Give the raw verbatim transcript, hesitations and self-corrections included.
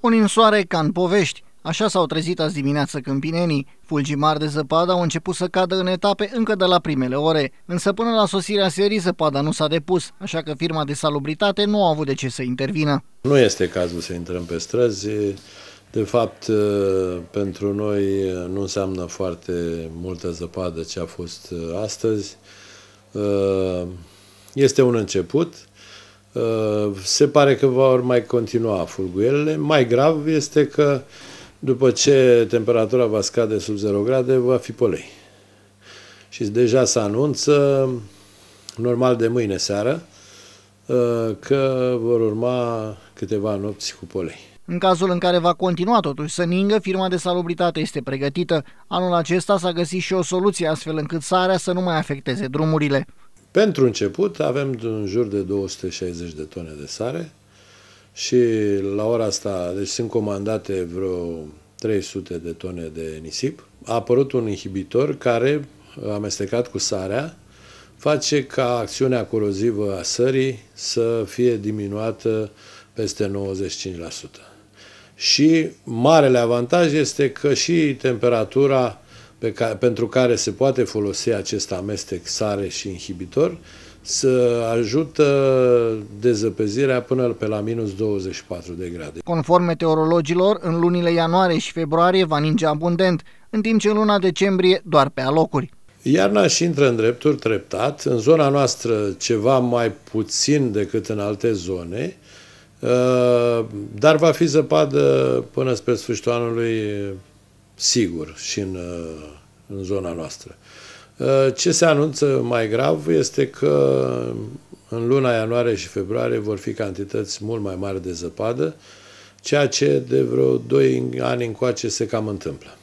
O ninsoare ca în povești. Așa s-au trezit azi dimineață câmpinenii. Fulgii mari de zăpadă au început să cadă în etape încă de la primele ore. Însă până la sosirea serii zăpada nu s-a depus, așa că firma de salubritate nu a avut de ce să intervină. Nu este cazul să intrăm pe străzi. De fapt, pentru noi nu înseamnă foarte multă zăpadă ce a fost astăzi. Este un început. Se pare că vor mai continua fulguielile. Mai grav este că după ce temperatura va scade sub zero grade, va fi polei. Și deja se anunță, normal de mâine seară, că vor urma câteva nopți cu polei. În cazul în care va continua totuși să ningă, firma de salubritate este pregătită. Anul acesta s-a găsit și o soluție astfel încât sarea să nu mai afecteze drumurile. Pentru început avem în jur de două sute șaizeci de tone de sare și la ora asta, deci sunt comandate vreo trei sute de tone de nisip. A apărut un inhibitor care, amestecat cu sarea, face ca acțiunea corozivă a sării să fie diminuată peste nouăzeci și cinci la sută. Și marele avantaj este că și temperatura pe care, pentru care se poate folosi acest amestec sare și inhibitor să ajută dezăpezirea până pe la minus douăzeci și patru de grade. Conform meteorologilor, în lunile ianuarie și februarie va ninge abundent, în timp ce în luna decembrie doar pe alocuri. Iarna și intră în drepturi treptat, în zona noastră ceva mai puțin decât în alte zone, dar va fi zăpadă până spre sfârșitul anului sigur și în, în zona noastră. Ce se anunță mai grav este că în luna ianuarie și februarie vor fi cantități mult mai mari de zăpadă, ceea ce de vreo doi ani încoace se cam întâmplă.